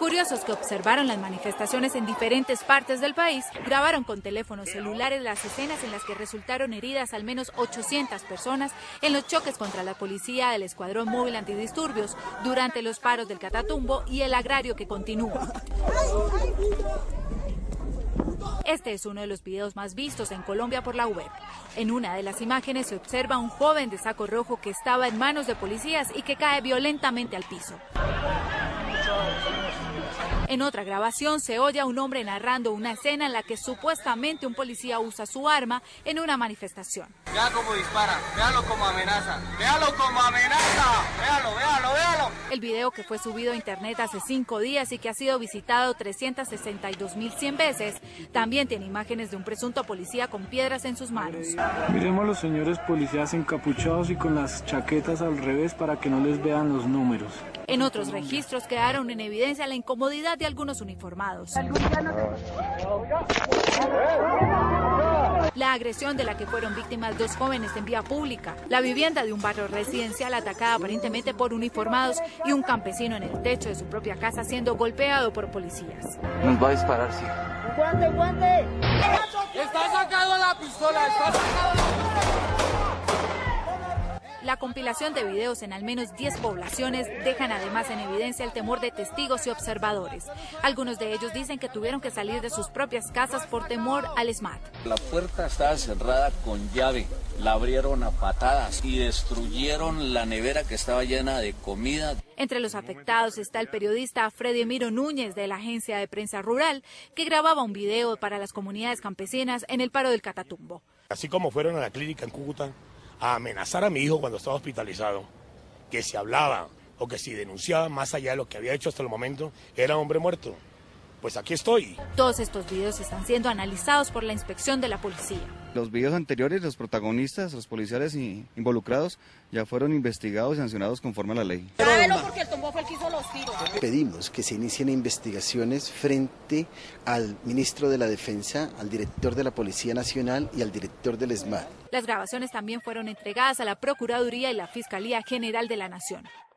Curiosos que observaron las manifestaciones en diferentes partes del país grabaron con teléfonos celulares las escenas en las que resultaron heridas al menos 800 personas en los choques contra la policía del Escuadrón Móvil Antidisturbios durante los paros del Catatumbo y el agrario que continúa. Este es uno de los videos más vistos en Colombia por la web. En una de las imágenes se observa a un joven de saco rojo que estaba en manos de policías y que cae violentamente al piso. En otra grabación se oye a un hombre narrando una escena en la que supuestamente un policía usa su arma en una manifestación. Vea cómo dispara, véalo como amenaza, véalo como amenaza, véalo, véalo, véalo. El video, que fue subido a internet hace 5 días y que ha sido visitado 362.100 veces, también tiene imágenes de un presunto policía con piedras en sus manos. Miremos a los señores policías encapuchados y con las chaquetas al revés para que no les vean los números. En otros registros quedaron en evidencia la incomodidad de algunos uniformados. La agresión de la que fueron víctimas 2 jóvenes en vía pública, la vivienda de un barrio residencial atacada aparentemente por uniformados y un campesino en el techo de su propia casa siendo golpeado por policías. Nos va a disparar, sí. ¡Guante, guante! ¡Está sacado la pistola! ¡Está sacado la pistola! La compilación de videos en al menos 10 poblaciones dejan además en evidencia el temor de testigos y observadores. Algunos de ellos dicen que tuvieron que salir de sus propias casas por temor al SMAT. La puerta estaba cerrada con llave, la abrieron a patadas y destruyeron la nevera que estaba llena de comida. Entre los afectados está el periodista Freddy Emiro Núñez de la agencia de prensa rural, que grababa un video para las comunidades campesinas en el paro del Catatumbo. Así como fueron a la clínica en Cúcuta a amenazar a mi hijo cuando estaba hospitalizado, que si hablaba o que si denunciaba más allá de lo que había hecho hasta el momento, era hombre muerto. Pues aquí estoy. Todos estos videos están siendo analizados por la inspección de la policía. Los videos anteriores, los protagonistas, los policiales involucrados, ya fueron investigados y sancionados conforme a la ley. Tráelo porque el tombo fue el que hizo los tiros. Pedimos que se inicien investigaciones frente al ministro de la Defensa, al director de la Policía Nacional y al director del SMAT. Las grabaciones también fueron entregadas a la Procuraduría y la Fiscalía General de la Nación.